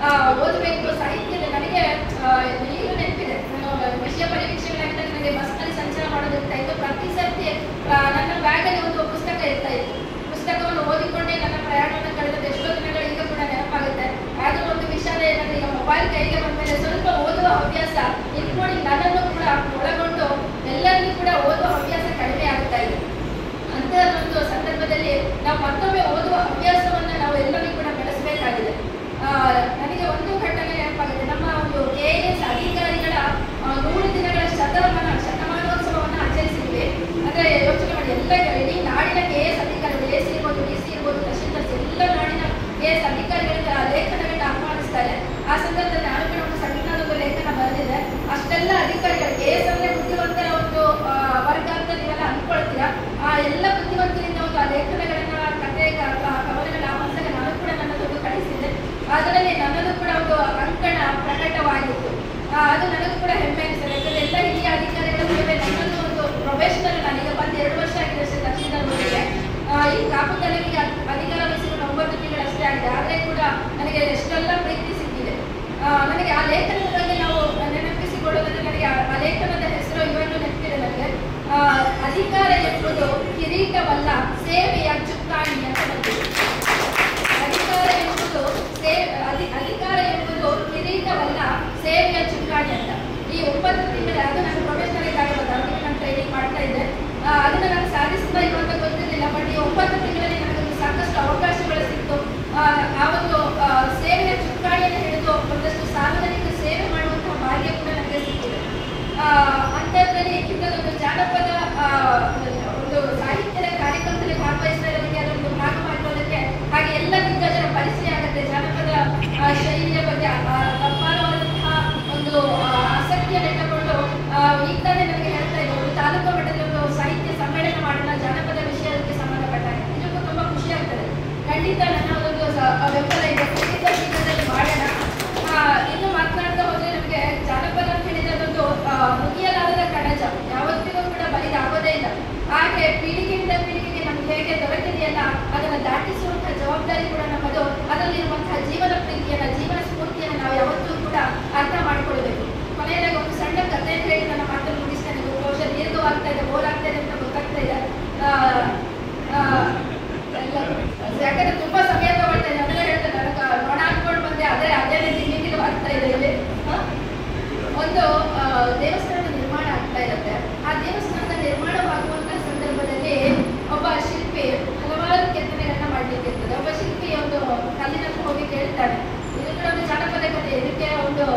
ಓದಬೇಕು ಸಾಹಿತ್ಯದ ನನಗೆ ಈಗಲೂ ನೆನಪಿದೆ. ನಾನು ವಿಷಯ ಪರೀಕ್ಷೆಗಳಾಗಿದ್ದಾಗ ನನಗೆ ಬಸ್ನಲ್ಲಿ ಸಂಚಾರ ಮಾಡೋದಿರ್ತಾ ಇತ್ತು. ಪ್ರತಿ ಸರ್ತಿ ನನ್ನ ಬ್ಯಾಗಲ್ಲಿ ಒಂದು ಪುಸ್ತಕ ಇರ್ತಾ ಇತ್ತು. ಪುಸ್ತಕವನ್ನು ಓದಿಕೊಂಡೇ ನನ್ನ ಪ್ರಯಾಣವನ್ನು ಕಳೆದ ಎಷ್ಟೋ ದಿನಗಳು ಈಗ ಕೂಡ ನೆನಪಾಗುತ್ತೆ. ಆದರೂ ಒಂದು ವಿಷಯ ಏನಂದ್ರೆ, ಈಗ ಮೊಬೈಲ್ ಕೈಗೆ ಬಂದ ಮೇಲೆ ಸ್ವಲ್ಪ ಓದುವ ಹವ್ಯಾಸ ಇನ್ಕ್ಲೂಡಿಂಗ್ ನನ್ನನ್ನು ಕೂಡ ಒಳಗೊಂಡು ಎಲ್ಲರಿಗೂ ಕೂಡ ಓದುವ ಹವ್ಯಾಸ ಕಡಿಮೆ ಆಗ್ತಾ ಇದೆ. ಅಂತಹ ಒಂದು ಸಂದರ್ಭದಲ್ಲಿ ನಾವು ಮತ್ತೊಮ್ಮೆ ಓದುವ ಹವ್ಯಾಸವನ್ನು ನಾವು ಎಲ್ಲರಿಗೂ ಕೂಡ ಬೆಳೆಸಬೇಕಾಗಿದೆ. ನನಗೆ ಒಂದು ಘಟನೆ ನೆನಪಾಗಿದೆ. ನಮ್ಮ ಒಂದು ಕೆ ಎ ಎಸ್ ಅಧಿಕಾರಿಗಳ ನೂರು ದಿನಗಳ ಶತಮಾನ ಶತಮಾನೋತ್ಸವವನ್ನು ಆಚರಿಸಿದ್ವಿ. ಅಂದ್ರೆ ಯೋಚನೆ ಮಾಡಿ, ಎಲ್ಲ ಇಡೀ ನಾಡಿನ ಕೆ ಎಸ್ ಅಧಿಕಾರಿಗಳು, ಎ ಸಿ ಇರ್ಬೋದು, ಡಿ ಸಿ ಇರ್ಬೋದು, ತಹಶೀಲ್ದಾರ್ಸ್, ಎಲ್ಲ ನಾಡಿನ ಕೆ ಎಸ್ ಅಧಿಕಾರಿಗಳಿಂದ ಲೇಖನಗಳನ್ನ ಆಹ್ವಾನಿಸ್ತಾರೆ. ಆ ಸಂದರ್ಭದಲ್ಲಿ ನಾನು ಕೂಡ ಒಂದು ಸಣ್ಣದೊಂದು ಲೇಖನ ಬರೆದಿದೆ. ಅಷ್ಟೆಲ್ಲ ಅಧಿಕಾರಿಗಳು, ಕೆ ಎಸ್ ಅಂದ್ರೆ ಬುದ್ಧಿವಂತರ ಒಂದು ವರ್ಗ ಅಂತ ನೀವೆಲ್ಲ ಅನ್ಕೊಳ್ತೀರಾ. ಆ ಎಲ್ಲ ಬುದ್ಧಿವಂತರಿಂದ ಒಂದು ಆ ಲೇಖನಗಳನ್ನ, ಕಥೆ ಕವನಗಳ ಆಹ್ವಾನಿಸಿದಾಗ ನಾನು ಕೂಡ ನನ್ನದೊಂದು ಕಳಿಸಿದ್ದೆ. ಅದರಲ್ಲಿ ನನ್ನದು ಕೂಡ ಒಂದು ಅಂಕಣ ಪ್ರಕಟವಾಗಿತ್ತು. ಅದು ನನಗೂ ಕೂಡ ಹೆಮ್ಮೆ ಅನಿಸ್ತದೆ. ಯಾಕಂದ್ರೆ ಎಲ್ಲ ಹಿರಿಯ ಅಧಿಕಾರಿಗಳ ಮೇಲೆ ನನ್ನದು ಒಂದು ಪ್ರೊಫೆಷನಲ್, ನಾನೀಗ ಬಂದು ಎರಡು ವರ್ಷ ಆಗಿದೆ ಅಷ್ಟೇ ತಹಶೀಲ್ದಾರ್ ಹುದ್ದೆಗೆ. ಈ ಕಾಪು ತಾಲೂಕಿಗೆ ಅಧಿಕಾರ ವಹಿಸಿಕೊಂಡು ಒಂಬತ್ತು ತಿಂಗಳಷ್ಟೇ ಆಗಿದೆ. ಆದರೆ ಕೂಡ ನನಗೆ ಎಷ್ಟೆಲ್ಲ ಪ್ರೀತಿ ಸಿಕ್ಕಿದೆ. ನನಗೆ ಆ ಲೇಖನದಲ್ಲಿ ನಾವು ನೆನಪಿಸಿಕೊಳ್ಳೋದಂದ್ರೆ, ನನಗೆ ಆ ಲೇಖನದ ಹೆಸರು ಇವನ್ನು ನೆನಪಿದೆ ನನಗೆ. ಅಧಿಕಾರ ಎಂಬುದು ಕಿರೀಟವಲ್ಲ, ಸೇವೆಯ ಚುಕ್ಕಾಣಿ ಅಂತ ಬಂದಿದೆ. ಅಧಿಕಾರ ಎಂಬುದು ಅಧಿಕಾರ ಎಂಬುದು ಕಿರೀಟವಲ್ಲ, ಸೇವೆಯ ಚುಕ್ಕಾಣಿ ಅಂತ. ಈ ಒಂಬತ್ತು ತಿಂಗಳ ಅದು ನಾನು ಪ್ರೊಫೆಷನಲ್ ಆಗಿರೋದು, ಅದಕ್ಕೆ ನಾನು ಟ್ರೈನಿಂಗ್ ಮಾಡ್ತಾ ಇದ್ದೆ. ಅದನ್ನು ನಾನು ಸಾಧಿಸ್ತಾ ಇರುವಂತ ಗೊತ್ತಿರಲಿಲ್ಲ. ಬಟ್ ಈ ಒಂಬತ್ತು ತಿಂಗಳಲ್ಲಿ ನನಗೊಂದು ಸಾಕಷ್ಟು ಅವಕಾಶಗಳು ಸಿಕ್ತು. ಆ ಒಂದು ಸೇವೆಯ ಚುಕ್ಕಾಣಿಯನ್ನು ಹಿಡಿದು ಒಂದಷ್ಟು ಸಾರ್ವಜನಿಕ ಸೇವೆ ಮಾಡುವಂತಹ ಭಾಗ್ಯ ಕೂಡ ನನಗೆ ಸಿಕ್ಕಿದೆ. ಅಂಥದ್ರಲ್ಲಿ ಇಂಥದ್ದೊಂದು ಜಾನಪದ ಒಂದು ಸಾಹಿತ್ಯದ ಕಾರ್ಯಕ್ರಮದಲ್ಲಿ ಭಾಗವಹಿಸ್ತಾ ಇರೋದಕ್ಕೆ, ಅದೊಂದು ಭಾಗ ಮಾಡಿರೋದಕ್ಕೆ, ಹಾಗೆ ಎಲ್ಲ ದಿಗ್ಗಜರ ಪರಿಚಯ ಆಗುತ್ತೆ. ಜಾನಪದ ಶೈಲಿಯ ಬಗ್ಗೆ ತಪ್ಪಾದಂತಹ ಒಂದು ಆಸಕ್ತಿಯನ್ನು ಇಟ್ಟುಕೊಂಡು ಈಗ ತಾನೇ ನನಗೆ ಹೇಳ್ತಾ ಇದ್ದೆ, ಒಂದು ತಾಲೂಕು ಮಟ್ಟದಲ್ಲಿ ಒಂದು ಸಾಹಿತ್ಯ ಸಮ್ಮೇಳನ ಮಾಡೋಣ ಜಾನಪದ ವಿಷಯಕ್ಕೆ ಸಂಬಂಧಪಟ್ಟ. ನಿಜಕ್ಕೂ ತುಂಬಾ ಖುಷಿ ಆಗ್ತದೆ. ಖಂಡಿತ ನನ್ನ ಒಂದು ಬೆಂಬಲ ಇದೆ, ಖಂಡಿತ ಶೀಘ್ರದಲ್ಲಿ ಮಾಡೋಣ. ಇನ್ನು ಮಾತನಾಡ್ತಾ ಹೋದ್ರೆ ನಮಗೆ ಜಾನಪದ ಅಂತ ಹೇಳಿದ್ರೆ ಅದೊಂದು ಮುಗಿಯಲಾರದ ಕಣಜ, ಯಾವತ್ತಿಗೂ ಕೂಡ ಬರಿದಾಗೋದೇ ಇಲ್ಲ. ಹಾಗೆ ಪೀಳಿಗೆಯಿಂದ ಪೀಳಿಗೆಗೆ ನಮ್ಗೆ ಹೇಗೆ ದೊರಕಿದೆಯಲ್ಲ, ಅದನ್ನು ದಾಟಿಸುವಂತಹ ಜವಾಬ್ದಾರಿ ಕೂಡ ನಮ್ಮದು. ಅದರಲ್ಲಿರುವಂತಹ ಜೀವನ ಪ್ರೀತಿಯನ್ನ, ಜೀವನ ಸ್ಫೂರ್ತಿಯನ್ನು ನಾವು ಯಾವತ್ತೂ ಕೂಡ ಅರ್ಥ ಮಾಡ್ಕೊಳ್ಬೇಕು. ಕೊನೆಯದಾಗಿ ಒಂದು ಸಣ್ಣ ಕಥೆಯನ್ನು ಹೇಳಿ ನನ್ನ ಮಾತನ್ನು ಮುಗಿಸ್ತೇನೆ. ಬಹುಶಃ ದೀರ್ಘವಾಗ್ತಾ ಇದೆ, ಬೋರ್ ಆಗ್ತಾ ಇದೆ ಅಂತ ಗೊತ್ತಾಗ್ತಾ ಇದೆ. ಯಾಕಂದ್ರೆ ತುಂಬಾ ಸಮಯ ತಗೊಳ್ತಾ ಇದೆ. ಅದನ್ನ ಹೇಳ್ತೇನೆ, ನನಗೆ ನೋಡ ಅನ್ಕೊಂಡು ಬಂದೆ, ಆದರೆ ಅದೇ ತಿನ್ನಿಗಿಲು ಆಗ್ತಾ ಇದೆ. ಇಲ್ಲಿ ಒಂದು ದೇವಸ್ಥಾನದ ನಿರ್ಮಾಣ ಆಗ್ತಾ ಇರುತ್ತೆ. ಆ ದೇವಸ್ಥಾನದ ನಿರ್ಮಾಣವಾಗುವಂತಹ ಸಂದರ್ಭದಲ್ಲಿ ಒಬ್ಬ ಶಿಲ್ಪಿ ಹಲವಾರು ಕೆತ್ತನೆಗಳನ್ನ ಮಾಡ್ಲಿಕ್ಕೆ ಇರ್ತದೆ. ಒಬ್ಬ ಶಿಲ್ಪಿ ಒಂದು ಕಲ್ಲಿನ ಹೋಗಿ ಕೇಳ್ತಾನೆ. ಇದು ಕೂಡ ಒಂದು ಜಾನಪದ ಕಥೆ. ಇದಕ್ಕೆ ಒಂದು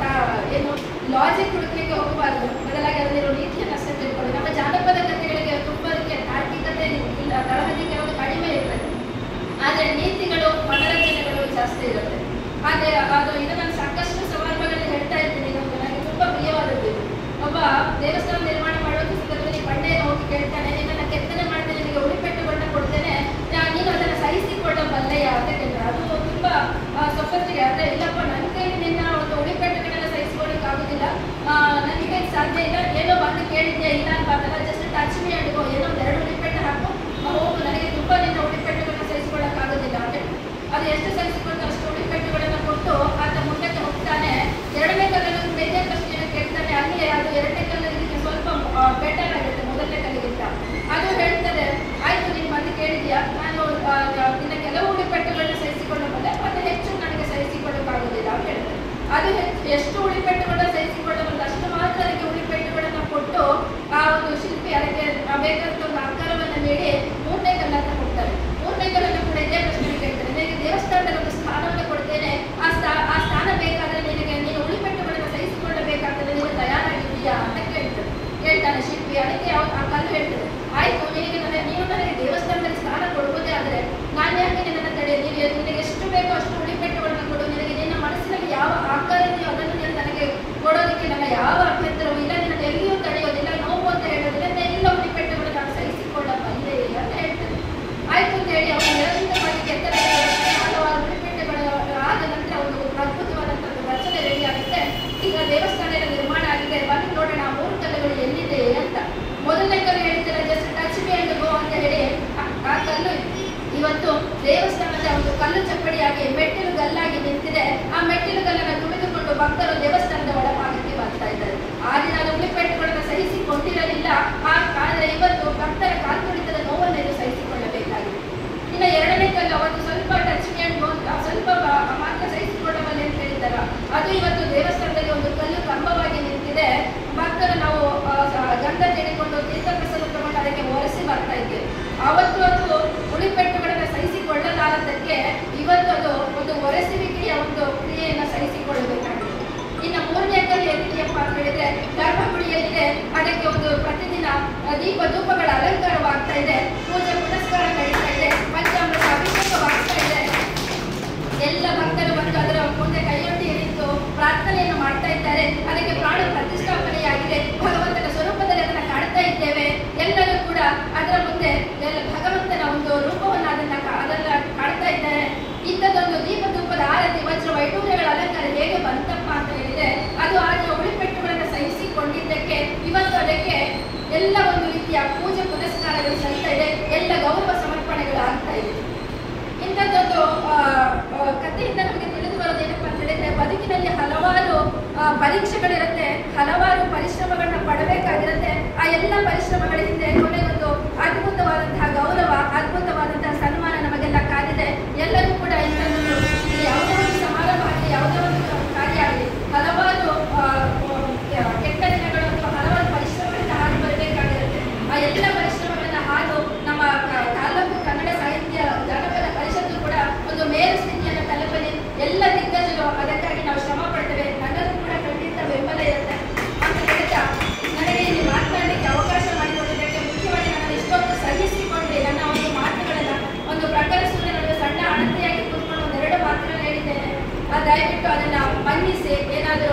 ಏನು ಲಾಜಿಕ್ ಹುಡುಕಲಿಕ್ಕೆ ಹೋಗಬಾರ್ದು, ಬದಲಾಗಿ ಅದರಲ್ಲಿರೋ ನೀತಿಯನ್ನು ಅಷ್ಟೇ ತಿಳ್ಕೊಳ್ಳಿ. ನಮ್ಮ ಜಾನಪದ ಕಥೆಗಳಿಗೆ ತುಂಬ ಅದಕ್ಕೆ ತಾರ್ಕಿಕತೆ ಇಲ್ಲ, ತಳಹದಿಕೆ ಒಂದು ಕಡಿಮೆ ಇರ್ತದೆ. ಆದರೆ ನೀತಿಗಳು, ಮನರಂಜನೆಗಳು ಜಾಸ್ತಿ ಇರುತ್ತೆ. ಆದರೆ ಅದು ಇದು ನಾನು ಸಾಕಷ್ಟು ಸಂದರ್ಭಗಳಲ್ಲಿ ಹೇಳ್ತಾ ಇರ್ತೀನಿ. ಇದೊಂದು ನನಗೆ ತುಂಬ ಪ್ರಿಯವಾದದ್ದು. ಒಬ್ಬ ದೇವಸ್ಥಾನ ನಿರ್ಮಾಣ ಮಾಡುವಂಥ ಸಂದರ್ಭದಲ್ಲಿ ಬಂಡೆಯನ್ನು ಹೋಗಿ ಕೇಳ್ತಾನೆ, ನಿನ್ನನ್ನು ಕೆತ್ತನೆ ಮಾಡ್ತೇನೆ, ನಿನಗೆ ಉಳಿಪೆಟ್ಟುಗಳನ್ನ ಕೊಡ್ತೇನೆ, ನೀನು ಅದನ್ನು ಸಹಿಸಿಕೊಳ್ಳಬಲ್ಲೆಯ ಅಂತ ಕೇಳ್ತಾರೆ. ಅದು ತುಂಬ ಸೊಪ್ಪತ್ತಿಗೆ. ಆದರೆ ಇಲ್ಲಪ್ಪ, ನನ್ನ ಕೈಲಿ ನಿನ್ನ ಒಂದು ಉಳಿಪೆಟ್ಟುಗಳನ್ನ ಸಹಿಸಿಕೊಳ್ಳಿಕ್ಕೆ ಆಗೋದಿಲ್ಲ, ನನ್ನ ಕೈ ಸಾಧ್ಯ ಇಲ್ಲ. ಏನೋ ಬಂದು ಕೇಳಿದ್ಯಾ, ಇಲ್ಲ ಅನ್ಬಾರ್ದಲ್ಲ, ಜಸ್ಟ್ ಟಚ್ ಮೀ ಅಡ್ಗೋ, ಏನೋ ಒಂದು ಎರಡು ಉಳಿಪೆಟ್ಟು ಹಾಕು, ಹೋಗು, ನನಗೆ ತುಂಬ ನಿನ್ನ ಉಳಿಪೆಟ್ಟುಗಳನ್ನ ಸಹಿಸಿಕೊಳ್ಳಕ್ಕಾಗೋದಿಲ್ಲ ಅಂತ. ಅದು ಎಷ್ಟು ಸಹಿಸಿಕೊಂಡು ಅಷ್ಟು ಉಳಿಪೆಟ್ಟುಗಳನ್ನು ಕೊಟ್ಟು ಆತ ಮುಂದಕ್ಕೆ ಹೋಗ್ತಾನೆ. ಎರಡನೇ ಕಲ್ಲನ್ನು ಬೇರೆ ಪ್ರಶ್ನೆಯನ್ನು ಕೇಳ್ತಾನೆ. ಅಲ್ಲಿ ಅದು ಎರಡನೇ ಕಲ್ಲಿಗೆ ಸ್ವಲ್ಪ ಬೆಟರ್ ಆಗುತ್ತೆ ಮೊದಲನೇ ಕಲ್ಲಿಗಿಂತ. ಅದು ಹೇಳ್ತಾರೆ, ಆಯ್ತು ನೀನು ಮತ್ತೆ ಕೇಳಿದ್ಯಾ, ನಾನು ನಿನ್ನ ಕೆಲವು ಉಳಿಪೆಟ್ಟುಗಳನ್ನ ಸಹಿಸಿಕೊಳ್ಳಬಲ್ಲೆ, ಮತ್ತೆ ಹೆಚ್ಚು ನನಗೆ ಸಹಿಸಿಕೊಳ್ಳಕ್ಕಾಗೋದಿಲ್ಲ ಅಂತ ಹೇಳ್ತಾರೆ. ಅದು ಹೆಚ್ಚು ಎಷ್ಟು ಉಳಿಪೆಟ್ಟುಗಳನ್ನ ಸಹಿಸಿಕೊಳ್ಳಬಲ್ಲ ಅಷ್ಟು ಮಾತ್ರ ಅದಕ್ಕೆ ಉಳಿಪೆಟ್ಟುಗಳನ್ನು ಕೊಟ್ಟು ಆ ಒಂದು ಶಿಲ್ಪಿ ಅದಕ್ಕೆ ಬೇಕಾದಂಥ ಒಂದು ಆಕಾರವನ್ನು ನೀಡಿ ಮೂರನೇ ಕಲ್ಲನ್ನು ಕೊಡ್ತಾರೆ. ಮೂರನೇ ಕಲ್ಲನ್ನು ಕೂಡ ಇದೇ ಪ್ರಶ್ನೆ ಕೇಳ್ತಾರೆ, ನಿನಗೆ ದೇವಸ್ಥಾನದಲ್ಲಿ ಒಂದು ಸ್ಥಾನವನ್ನು ಕೊಡ್ತೇನೆ, ಆ ಸ್ಥಾ ಆ ಸ್ಥಾನ ಬೇಕಾದರೆ ನಿನಗೆ ನೀನು ಉಳಿಪೆಟ್ಟುಗಳನ್ನು ಸಹಿಸಿಕೊಳ್ಳಬೇಕಾಗ್ತದೆ, ನೀನು ತಯಾರಾಗಿದ್ದೀಯಾ ಅಂತ ಕೇಳ್ತಾರೆ ಹೇಳ್ತಾನೆ ಶಿಲ್ಪಿ. ಅದಕ್ಕೆ ಆ ಕಲ್ಲು ಹೇಳ್ತದೆ, ಆಯ್ತು ನಿನಗೆ ನನಗೆ ನೀನು ನನಗೆ ದೇವಸ್ಥಾನದಲ್ಲಿ ಸ್ಥಾನ ಕೊಡುವುದೇ ಆದರೆ ನಾನು ಯಾಕೆ ನಿನ್ನನ್ನು ತಡೆ, ನೀನು ನಿನಗೆ ಎಷ್ಟು ಬೇಕೋ ಅಷ್ಟು ಉಳಿಪೆಟ್ಟುಗಳನ್ನು ಕೊಡು, ನಿನಗೆ ನಿನ್ನ ಮನಸ್ಸಿನಲ್ಲಿ ಯಾವ ಆಕಾರ ಇದೆಯೋ ಅದನ್ನು ನೀನು ನನಗೆ ಕೊಡೋದಕ್ಕೆ ನನ್ನ ಯಾವ ಅಭ್ಯಂತರವೂ ಇಲ್ಲ, ನಿನ್ನನ್ನು ಎಲ್ಲಿಯೂ ತಡೆಯೋದಿಲ್ಲ, ನೋವು ಅಂತ ಹೇಳೋದಿಲ್ಲ, ಎಲ್ಲ ಉಳಿಪೆಟ್ಟುಗಳು ನಾನು ಸಹಿಸಿಕೊಳ್ಳಬಲ್ಲೆ ಅಂತ ಹೇಳ್ತೇನೆ. ಆಯ್ತು ಅಂತ ಹೇಳಿ ಅವನು ನಿರಂತರವಾಗಿ ಕೆತ್ತನೆ ಹಲವಾರು ಉಳಿಪೆಟ್ಟುಗಳು ಆದ ನಂತರ ಒಂದು ಅದ್ಭುತವಾದಂಥ ರಚನೆ ರೆಡಿ ಆಗುತ್ತೆ. ಈಗ ದೇವಸ್ಥಾನದ ನಿರ್ಮಾಣ ಆಗಿದೆ, ಬಂದು ನೋಡೋಣ ಮೂರು ಕಲ್ಲುಗಳು ಎಲ್ಲಿದೆ ಅಂತ. ಮೊದಲನೇ ಕಲ್ಲು ಹೇಳ್ತಾರೆ, just touch me and go ಅಂತ ಹೇಳಿ ಆ ಕಲ್ಲು ಇವತ್ತು ದೇವಸ್ಥಾನದ ಒಂದು ಕಲ್ಲು ಚಪ್ಪಡಿಯಾಗಿ ಮೆಟ್ಟಿಲು ಗಲ್ಲಾಗಿ ನಿಂತಿದೆ. ಆ ಮೆಟ್ಟಿಲು ಭಕ್ತರು ದೇವಸ್ಥಾನದ ಒಳಭಾಗಕ್ಕೆ ಬರ್ತಾ ಇದ್ದಾರೆ. ಆ ದಿನ ಉಳಿಪೆಟ್ಟುಗಳನ್ನು ಸಹಿಸಿಕೊಂಡಿರಲಿಲ್ಲ. ಆದರೆ ಇವತ್ತು ಭಕ್ತರ ಕಾಲ್ತುಳಿತದ ನೋವನ್ನು ಇದು ಸಹಿಸಿಕೊಳ್ಳಬೇಕಾಗಿದೆ. ಇನ್ನು ಎರಡನೇ ಕಲ್ಲು ಅವತ್ತು ಸ್ವಲ್ಪ ಟಚ್ ಸ್ವಲ್ಪ ಮಾತ್ರ ಸಹಿಸಿಕೊಳ್ಳಬಲ್ಲೆ ಅಂತ ಹೇಳಿದ್ದಾರ, ಅದು ಇವತ್ತು ದೇವಸ್ಥಾನದಲ್ಲಿ ಒಂದು ಕಲ್ಲು ಕಂಬವಾಗಿ ನಿಂತಿದೆ. ಭಕ್ತರು ನಾವು ಗಂಧ ತೆಗೆದುಕೊಂಡು ತೀರ್ಥ ಪ್ರಸಾದ ತಗೊಂಡು ಅದಕ್ಕೆ ಒರೆಸಿ ಬರ್ತಾ ಇದ್ದೇವೆ. ಅವತ್ತು ಅದು ಉಳಿಪೆಟ್ಟುಗಳನ್ನು ಸಹಿಸಿಕೊಳ್ಳಲಾರದಕ್ಕೆ ಇವತ್ತು ಅದು ಒಂದು ಒರೆಸುವಿಕೆಯ ಒಂದು ಕ್ರಿಯೆಯನ್ನು ಸಹಿಸಿಕೊಳ್ಳಬೇಕಾಗಿದೆ. ಇನ್ನು ಮೂರನೇ ಕಲ್ಲು ಎಲ್ಲಿದೆಯಪ್ಪ ಅಂತ ಹೇಳಿದ್ರೆ ಗರ್ಭಗುಡಿಯಲ್ಲಿದೆ. ಅದಕ್ಕೆ ಒಂದು ಪ್ರತಿದಿನ ದೀಪ ಧೂಪಗಳ ಅಲಂಕಾರವಾಗ್ತಾ ಇದೆ, ಪೂಜೆ ಪುನಸ್ಕಾರ ನಡೀತಾ ಇದೆ, ಪಂಚಾಮೃತ ಅಭಿಷೇಕವಾಗ್ತಾ ಇದೆ. ಎಲ್ಲ ಭಕ್ತರು ಬಂದು ಅದರ ಮುಂದೆ ಕೈಯೊಡ್ಡಿ ನಿಂತು ಪ್ರಾರ್ಥನೆಯನ್ನು ಮಾಡ್ತಾ ಇದ್ದಾರೆ. ಅದಕ್ಕೆ ಪ್ರಾಣ ಪ್ರತಿಷ್ಠಾಪನೆಯಾಗಿದೆ. ಭಗವಂತನ ಸ್ವರೂಪದಲ್ಲಿ ಅದನ್ನು ಕಾಣ್ತಾ ಇದ್ದೇವೆ. ಎಲ್ಲರೂ ಕೂಡ ಅದರ ಮುಂದೆ ಭಗವಂತನ ಒಂದು ರೂಪವನ್ನು ಅದನ್ನ ಅದನ್ನ ಕಾಣ್ತಾ ಇದ್ದಾರೆ. ಇಂಥದ್ದೊಂದು ದೀಪ ಧೂಪದ ಆರತಿ ವಜ್ರ ವೈಡೂರ್ಯಗಳ ಅಲಂಕಾರ ಹೇಗೆ ಬಂತಪ್ಪ ಅಂತ ಹೇಳಿದ್ರೆ ಅದು ಆಗ ಉಳಿಪೆಟ್ಟುಗಳನ್ನು ಸಹಿಸಿಕೊಂಡಿದ್ದಕ್ಕೆ ಇವತ್ತು ಅದಕ್ಕೆ ಎಲ್ಲ ಒಂದು ರೀತಿಯ ಪೂಜೆ ಪುನಸ್ಕಾರಗಳು ಸಹಿತಾ ಇದೆ, ಎಲ್ಲ ಗೌರವ ಸಮರ್ಪಣೆಗಳು ಆಗ್ತಾ ಇದೆ. ಇಂಥದ್ದೊಂದು ಕಥೆಯಿಂದ ನಮಗೆ ತಿಳಿದು ಬರೋದೇನಪ್ಪ ಅಂತ ಹೇಳಿದ್ರೆ ಬದುಕಿನಲ್ಲಿ ಹಲವಾರು ಪರೀಕ್ಷೆಗಳಿರುತ್ತೆ, ಹಲವಾರು ಪರಿಶ್ರಮಗಳನ್ನ ಪಡಬೇಕಾಗಿರುತ್ತೆ. ಆ ಎಲ್ಲ ಪರಿಶ್ರಮಗಳ ಹಿಂದೆ ಕೊನೆಗೊಂದು ಅದ್ಭುತವಾದಂತಹ ಗೌರವ, ಅದ್ಭುತವಾದಂತಹ ಸನ್ಮಾನ ನಮಗೆಲ್ಲ ಕಾದಿದೆ. ಎಲ್ಲರೂ ಕೂಡ ಇಂಥದ್ದು ಯಾವುದೇ ಒಂದು ಸಮಾರಂಭ ಆಗಲಿ, ಯಾವುದೇ ಒಂದು ಕಾರ್ಯ ಆಗಲಿ, ಹಲವಾರು ಕೆಟ್ಟ ದಿನಗಳು ಅಥವಾ ಹಲವಾರು ಪರಿಶ್ರಮಗಳನ್ನ ಹಾದು ಬರಬೇಕಾಗಿರುತ್ತೆ. ಆ ಎಲ್ಲ ಪರಿಶ್ರಮಗಳನ್ನ ಹಾದು ನಮ್ಮ ತಾಲೂಕು ಕನ್ನಡ ಸಾಹಿತ್ಯ ಜಾನಪದ ಪರಿಷತ್ತು ಕೂಡ ಒಂದು ಮೇಲು ಸ್ಥಿತಿಯನ್ನು ತಲುಪಲಿ. ಎಲ್ಲ ದಿಗ್ಗಜರು ಅದಕ್ಕಾಗಿ ನಾವು ಶ್ರಮ ಪಡ್ತೇವೆ. ನನ್ನದು ಕೂಡ ಖಂಡಿತ ಬೆಂಬಲ ಇರುತ್ತೆ ಅಂತ ಹೇಳ್ತಾ ನನಗೆ ಇಲ್ಲಿ ಮಾತನಾಡಲಿಕ್ಕೆ ಅವಕಾಶ ಮಾಡಿಕೊಟ್ಟಿದ್ದಕ್ಕೆ ಮುಖ್ಯವಾಗಿ ನಾನು ಇಷ್ಟೊಂದು ಸಹಿಸಿಕೊಂಡ್ರೆ ನನ್ನ ಒಂದು ಮಾತುಗಳನ್ನ ಒಂದು ಪ್ರಕಾರ ಸೂರ್ಯ ನಡುವೆ ಸಣ್ಣ ಅಣತೆಯಾಗಿ ಕೂತ್ಕೊಂಡು ಒಂದೆರಡು ಮಾತುಗಳನ್ನ ಹೇಳಿದ್ದೇನೆ. ದಯವಿಟ್ಟು ಅದನ್ನ ಮನ್ನಿಸಿ. ಏನಾದರೂ